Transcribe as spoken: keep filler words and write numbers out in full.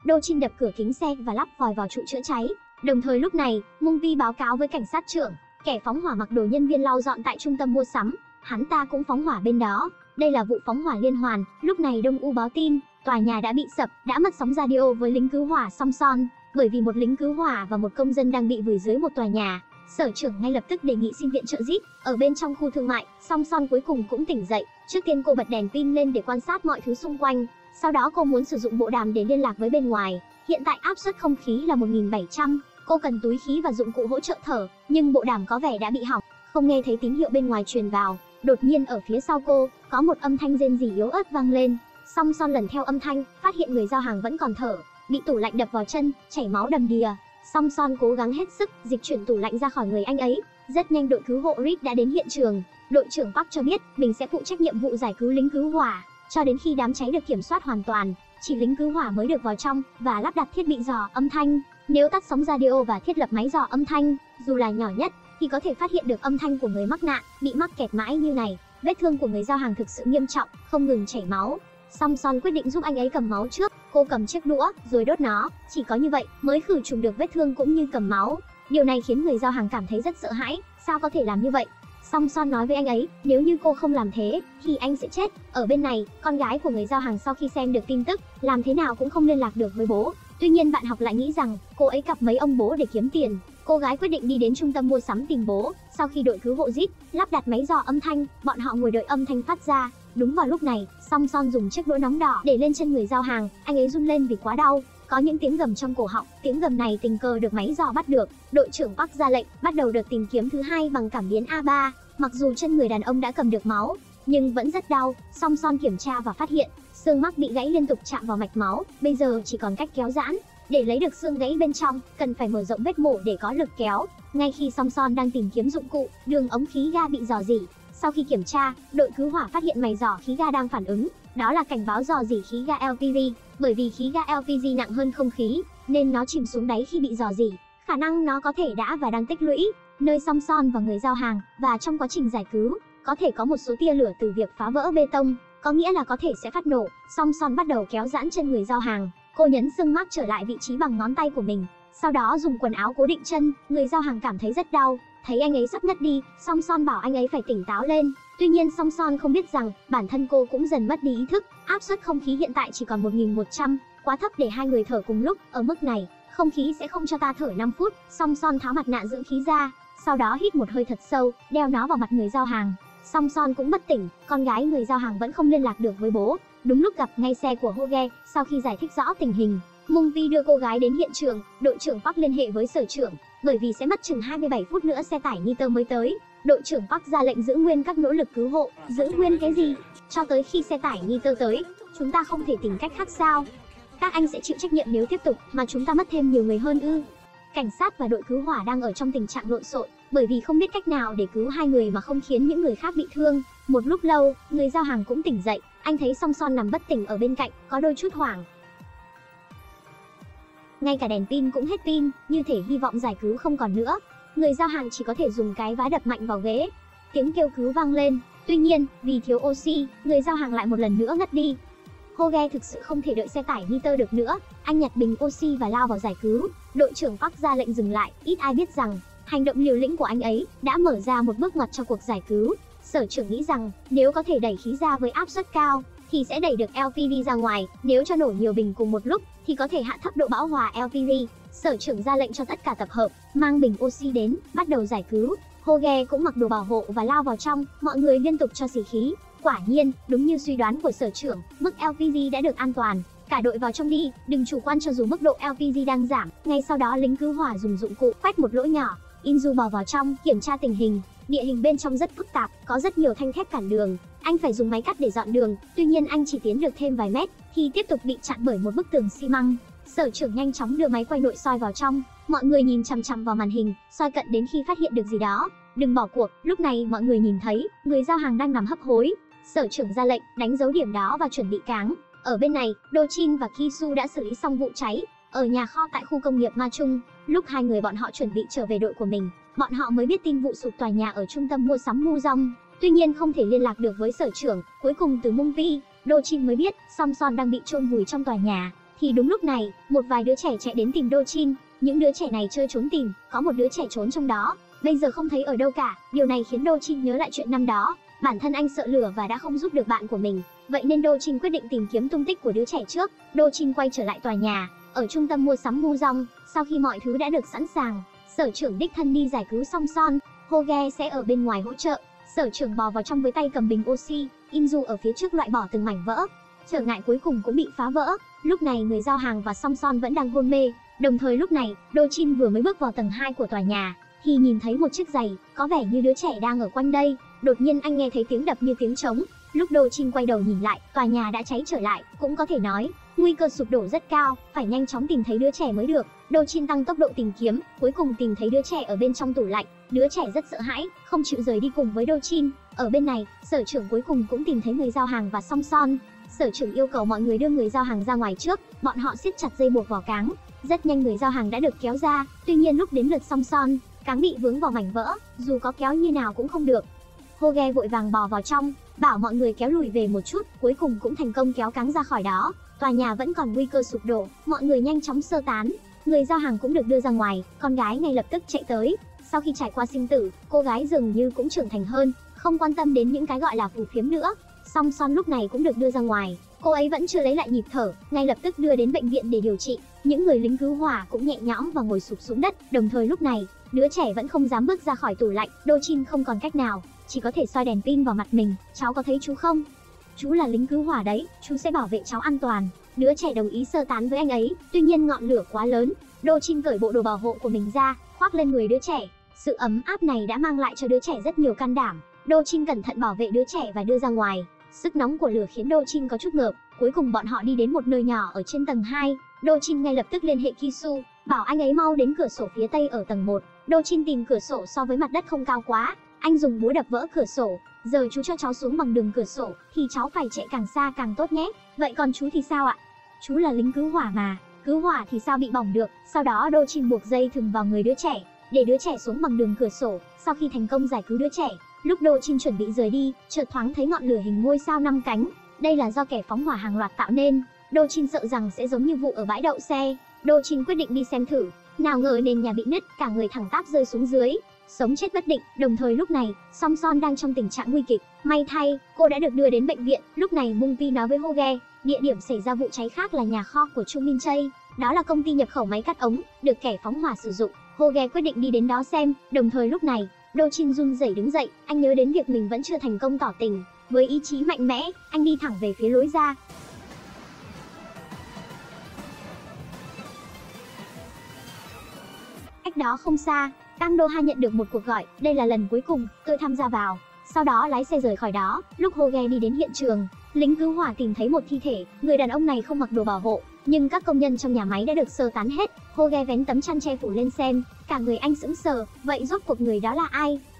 Do Chin đập cửa kính xe và lắp vòi vào trụ chữa cháy. Đồng thời lúc này, Mung Vi báo cáo với cảnh sát trưởng, kẻ phóng hỏa mặc đồ nhân viên lau dọn tại trung tâm mua sắm, hắn ta cũng phóng hỏa bên đó. Đây là vụ phóng hỏa liên hoàn. Lúc này Đông U báo tin, tòa nhà đã bị sập, đã mất sóng radio với lính cứu hỏa Song Son, bởi vì một lính cứu hỏa và một công dân đang bị vùi dưới một tòa nhà. Sở trưởng ngay lập tức đề nghị xin viện trợ giúp. Ở bên trong khu thương mại, Song Son cuối cùng cũng tỉnh dậy. Trước tiên cô bật đèn pin lên để quan sát mọi thứ xung quanh. Sau đó cô muốn sử dụng bộ đàm để liên lạc với bên ngoài. Hiện tại áp suất không khí là một nghìn bảy trăm. Cô cần túi khí và dụng cụ hỗ trợ thở, nhưng bộ đàm có vẻ đã bị hỏng, không nghe thấy tín hiệu bên ngoài truyền vào. Đột nhiên ở phía sau cô, có một âm thanh rên rỉ yếu ớt vang lên. Song Son lần theo âm thanh, phát hiện người giao hàng vẫn còn thở, bị tủ lạnh đập vào chân, chảy máu đầm đìa. Song Son cố gắng hết sức dịch chuyển tủ lạnh ra khỏi người anh ấy. Rất nhanh đội cứu hộ Rip đã đến hiện trường. Đội trưởng Park cho biết mình sẽ phụ trách nhiệm vụ giải cứu lính cứu hỏa, cho đến khi đám cháy được kiểm soát hoàn toàn, chỉ lính cứu hỏa mới được vào trong và lắp đặt thiết bị dò âm thanh. Nếu tắt sóng radio và thiết lập máy dò âm thanh, dù là nhỏ nhất, thì có thể phát hiện được âm thanh của người mắc nạn. Bị mắc kẹt mãi như này, vết thương của người giao hàng thực sự nghiêm trọng, không ngừng chảy máu. Song Son quyết định giúp anh ấy cầm máu trước. Cô cầm chiếc đũa rồi đốt nó, chỉ có như vậy mới khử trùng được vết thương cũng như cầm máu. Điều này khiến người giao hàng cảm thấy rất sợ hãi. Sao có thể làm như vậy? Song Son nói với anh ấy, nếu như cô không làm thế thì anh sẽ chết. Ở bên này, con gái của người giao hàng sau khi xem được tin tức, làm thế nào cũng không liên lạc được với bố. Tuy nhiên bạn học lại nghĩ rằng cô ấy cặp mấy ông bố để kiếm tiền. Cô gái quyết định đi đến trung tâm mua sắm tìm bố. Sau khi đội cứu hộ Zip lắp đặt máy dò âm thanh, bọn họ ngồi đợi âm thanh phát ra. Đúng vào lúc này, Song Son dùng chiếc đũa nóng đỏ để lên chân người giao hàng. Anh ấy run lên vì quá đau, có những tiếng gầm trong cổ họng. Tiếng gầm này tình cờ được máy dò bắt được. Đội trưởng Park ra lệnh bắt đầu đợt tìm kiếm thứ hai bằng cảm biến A ba. Mặc dù chân người đàn ông đã cầm được máu, nhưng vẫn rất đau. Song Son kiểm tra và phát hiện xương mắc bị gãy liên tục chạm vào mạch máu, bây giờ chỉ còn cách kéo giãn. Để lấy được xương gãy bên trong, cần phải mở rộng vết mổ để có lực kéo. Ngay khi Song Son đang tìm kiếm dụng cụ, đường ống khí ga bị rò rỉ. Sau khi kiểm tra, đội cứu hỏa phát hiện mày rò khí ga đang phản ứng. Đó là cảnh báo rò rỉ khí ga L P G. Bởi vì khí ga L P G nặng hơn không khí, nên nó chìm xuống đáy khi bị rò rỉ. Khả năng nó có thể đã và đang tích lũy nơi Song Son và người giao hàng, và trong quá trình giải cứu, có thể có một số tia lửa từ việc phá vỡ bê tông, có nghĩa là có thể sẽ phát nổ. Song Son bắt đầu kéo giãn chân người giao hàng. Cô nhấn xương mắc trở lại vị trí bằng ngón tay của mình, sau đó dùng quần áo cố định chân. Người giao hàng cảm thấy rất đau, thấy anh ấy sắp ngất đi, Song Son bảo anh ấy phải tỉnh táo lên. Tuy nhiên Song Son không biết rằng bản thân cô cũng dần mất đi ý thức. Áp suất không khí hiện tại chỉ còn một nghìn một trăm, quá thấp để hai người thở cùng lúc. Ở mức này, không khí sẽ không cho ta thở năm phút. Song Son tháo mặt nạ dưỡng khí ra, sau đó hít một hơi thật sâu, đeo nó vào mặt người giao hàng. Song Son cũng bất tỉnh, con gái người giao hàng vẫn không liên lạc được với bố. Đúng lúc gặp ngay xe của Hoge. Sau khi giải thích rõ tình hình, Mung Vi đưa cô gái đến hiện trường. Đội trưởng Park liên hệ với sở trưởng, bởi vì sẽ mất chừng hai mươi bảy phút nữa xe tải nitơ mới tới. Đội trưởng Park ra lệnh giữ nguyên các nỗ lực cứu hộ. Giữ nguyên cái gì? Cho tới khi xe tải nitơ tới, chúng ta không thể tìm cách khác sao? Các anh sẽ chịu trách nhiệm nếu tiếp tục mà chúng ta mất thêm nhiều người hơn ư? Cảnh sát và đội cứu hỏa đang ở trong tình trạng lộn xộn, bởi vì không biết cách nào để cứu hai người mà không khiến những người khác bị thương. Một lúc lâu, người giao hàng cũng tỉnh dậy. Anh thấy Song Son nằm bất tỉnh ở bên cạnh, có đôi chút hoảng. Ngay cả đèn pin cũng hết pin, như thể hy vọng giải cứu không còn nữa. Người giao hàng chỉ có thể dùng cái vá đập mạnh vào ghế. Tiếng kêu cứu vang lên. Tuy nhiên, vì thiếu oxy, người giao hàng lại một lần nữa ngất đi. Hoge thực sự không thể đợi xe tải nitơ được nữa. Anh nhặt bình oxy và lao vào giải cứu. Đội trưởng Park ra lệnh dừng lại. Ít ai biết rằng hành động liều lĩnh của anh ấy đã mở ra một bước ngoặt cho cuộc giải cứu. Sở trưởng nghĩ rằng nếu có thể đẩy khí ra với áp suất cao thì sẽ đẩy được L P G ra ngoài. Nếu cho nổ nhiều bình cùng một lúc thì có thể hạ thấp độ bão hòa L P G. Sở trưởng ra lệnh cho tất cả tập hợp mang bình oxy đến, bắt đầu giải cứu. Hoge cũng mặc đồ bảo hộ và lao vào trong. Mọi người liên tục cho xì khí. Quả nhiên, đúng như suy đoán của sở trưởng, mức L P G đã được an toàn. Cả đội vào trong đi, đừng chủ quan cho dù mức độ L P G đang giảm. Ngay sau đó lính cứu hỏa dùng dụng cụ khoét một lỗ nhỏ. Inju bò vào trong, kiểm tra tình hình. Địa hình bên trong rất phức tạp, có rất nhiều thanh thép cản đường. Anh phải dùng máy cắt để dọn đường, tuy nhiên anh chỉ tiến được thêm vài mét thì tiếp tục bị chặn bởi một bức tường xi măng. Sở trưởng nhanh chóng đưa máy quay nội soi vào trong. Mọi người nhìn chằm chằm vào màn hình, soi cận đến khi phát hiện được gì đó. Đừng bỏ cuộc. Lúc này mọi người nhìn thấy người giao hàng đang nằm hấp hối. Sở trưởng ra lệnh đánh dấu điểm đó và chuẩn bị cáng. Ở bên này, Do Chin và Ki-su đã xử lý xong vụ cháy ở nhà kho tại khu công nghiệp Ma Trung. Lúc hai người bọn họ chuẩn bị trở về đội của mình, bọn họ mới biết tin vụ sụp tòa nhà ở trung tâm mua sắm Mu Dong. Tuy nhiên không thể liên lạc được với sở trưởng. Cuối cùng từ Mung Vi, Do Chin mới biết Song Son đang bị chôn vùi trong tòa nhà. Thì đúng lúc này, một vài đứa trẻ chạy đến tìm Do Chin. Những đứa trẻ này chơi trốn tìm, có một đứa trẻ trốn trong đó, bây giờ không thấy ở đâu cả. Điều này khiến Do Chin nhớ lại chuyện năm đó. Bản thân anh sợ lửa và đã không giúp được bạn của mình, vậy nên Do Chin quyết định tìm kiếm tung tích của đứa trẻ trước. Do Chin quay trở lại tòa nhà, ở trung tâm mua sắm Muzong. Sau khi mọi thứ đã được sẵn sàng, sở trưởng đích thân đi giải cứu Song Son, Hoge sẽ ở bên ngoài hỗ trợ. Sở trưởng bò vào trong với tay cầm bình oxy, Inju ở phía trước loại bỏ từng mảnh vỡ. Trở ngại cuối cùng cũng bị phá vỡ. Lúc này người giao hàng và Song Son vẫn đang hôn mê. Đồng thời lúc này, Do Chin vừa mới bước vào tầng hai của tòa nhà thì nhìn thấy một chiếc giày, có vẻ như đứa trẻ đang ở quanh đây. Đột nhiên anh nghe thấy tiếng đập như tiếng trống. Lúc Do Chin quay đầu nhìn lại, tòa nhà đã cháy trở lại, cũng có thể nói nguy cơ sụp đổ rất cao, phải nhanh chóng tìm thấy đứa trẻ mới được. Do Chin tăng tốc độ tìm kiếm, cuối cùng tìm thấy đứa trẻ ở bên trong tủ lạnh. Đứa trẻ rất sợ hãi, không chịu rời đi cùng với Do Chin. Ở bên này, sở trưởng cuối cùng cũng tìm thấy người giao hàng và Song Son. Sở trưởng yêu cầu mọi người đưa người giao hàng ra ngoài trước, bọn họ siết chặt dây buộc vào cáng. Rất nhanh người giao hàng đã được kéo ra, tuy nhiên lúc đến lượt Song Son, cáng bị vướng vào mảnh vỡ, dù có kéo như nào cũng không được. Hoge vội vàng bò vào trong, bảo mọi người kéo lùi về một chút, cuối cùng cũng thành công kéo cáng ra khỏi đó. Tòa nhà vẫn còn nguy cơ sụp đổ, mọi người nhanh chóng sơ tán. Người giao hàng cũng được đưa ra ngoài, con gái ngay lập tức chạy tới. Sau khi trải qua sinh tử, cô gái dường như cũng trưởng thành hơn, không quan tâm đến những cái gọi là phù phiếm nữa. Song Son lúc này cũng được đưa ra ngoài, cô ấy vẫn chưa lấy lại nhịp thở, ngay lập tức đưa đến bệnh viện để điều trị. Những người lính cứu hỏa cũng nhẹ nhõm và ngồi sụp xuống đất. Đồng thời lúc này, đứa trẻ vẫn không dám bước ra khỏi tủ lạnh. Do Chin không còn cách nào, chỉ có thể soi đèn pin vào mặt mình. Cháu có thấy chú không? Chú là lính cứu hỏa đấy, chú sẽ bảo vệ cháu an toàn. Đứa trẻ đồng ý sơ tán với anh ấy, tuy nhiên ngọn lửa quá lớn. Do Chin cởi bộ đồ bảo hộ của mình ra, khoác lên người đứa trẻ. Sự ấm áp này đã mang lại cho đứa trẻ rất nhiều can đảm. Do Chin cẩn thận bảo vệ đứa trẻ và đưa ra ngoài. Sức nóng của lửa khiến Do Chin có chút ngợp. Cuối cùng bọn họ đi đến một nơi nhỏ ở trên tầng hai. Do Chin ngay lập tức liên hệ Kisu, bảo anh ấy mau đến cửa sổ phía tây ở tầng một. Do Chin tìm cửa sổ so với mặt đất không cao quá, anh dùng búa đập vỡ cửa sổ. Giờ chú cho cháu xuống bằng đường cửa sổ, thì cháu phải chạy càng xa càng tốt nhé. Vậy còn chú thì sao ạ? Chú là lính cứu hỏa mà, cứu hỏa thì sao bị bỏng được. Sau đó Do Chin buộc dây thừng vào người đứa trẻ, để đứa trẻ xuống bằng đường cửa sổ. Sau khi thành công giải cứu đứa trẻ, lúc Do Chin chuẩn bị rời đi, chợt thoáng thấy ngọn lửa hình ngôi sao năm cánh. Đây là do kẻ phóng hỏa hàng loạt tạo nên. Do Chin sợ rằng sẽ giống như vụ ở bãi đậu xe. Do Chin quyết định đi xem thử. Nào ngờ nền nhà bị nứt, cả người thẳng tắp rơi xuống dưới, sống chết bất định. Đồng thời lúc này, Song Son đang trong tình trạng nguy kịch. May thay, cô đã được đưa đến bệnh viện. Lúc này Mung Pi nói với Hoge, địa điểm xảy ra vụ cháy khác là nhà kho của Chu Min Chey. Đó là công ty nhập khẩu máy cắt ống, được kẻ phóng hỏa sử dụng. Hoge quyết định đi đến đó xem. Đồng thời lúc này, Do Chin run rẩy đứng dậy, anh nhớ đến việc mình vẫn chưa thành công tỏ tình. Với ý chí mạnh mẽ, anh đi thẳng về phía lối ra. Cách đó không xa, Kang Do Ha nhận được một cuộc gọi, đây là lần cuối cùng tôi tham gia vào. Sau đó lái xe rời khỏi đó. Lúc Hoge đi đến hiện trường, lính cứu hỏa tìm thấy một thi thể. Người đàn ông này không mặc đồ bảo hộ, nhưng các công nhân trong nhà máy đã được sơ tán hết. Hoge vén tấm chăn che phủ lên xem, cả người anh sững sờ, vậy rốt cuộc người đó là ai?